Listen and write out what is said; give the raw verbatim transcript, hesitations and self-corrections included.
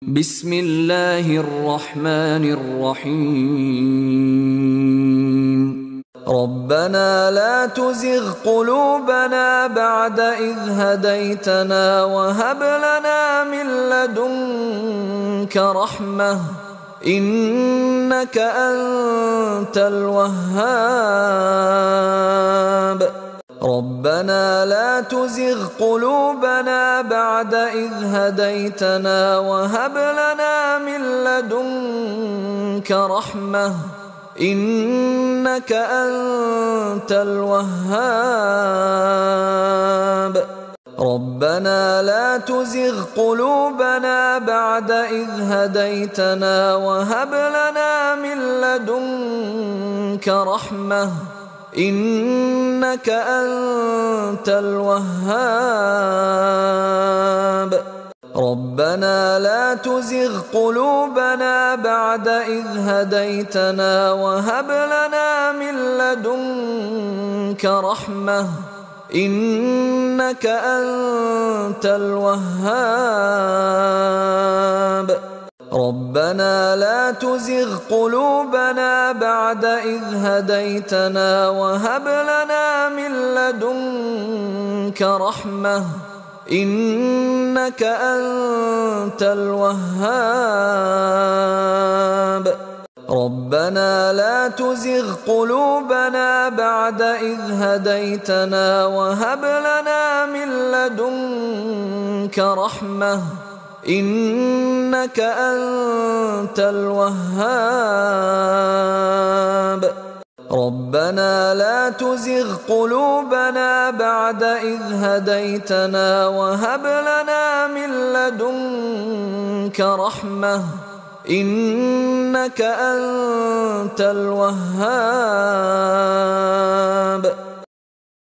بسم الله الرحمن الرحيم ربنا لا تزغ قلوبنا بعد إذ هديتنا وهب لنا من لدنك رحمة إنك أنت الوهاب ربنا لا تزغ قلوبنا بعد إذ هديتنا وهب لنا من لدنك رحمة إنك أنت الوهاب ربنا لا تزغ قلوبنا بعد إذ هديتنا وهب لنا من لدنك رحمة إنك أنت الوهاب ربنا لا تزغ قلوبنا بعد إذ هديتنا وهب لنا من لدنك رحمة إنك أنت الوهاب ربنا لا تزغ قلوبنا بعد إذ هديتنا وهب لنا من لدنك رحمة إنك أنت الوهاب ربنا لا تزغ قلوبنا بعد إذ هديتنا وهب لنا من لدنك رحمة إنك أنت الوهاب ربنا لا تزغ قلوبنا بعد إذ هديتنا وهب لنا من لدنك رحمة إنك أنت الوهاب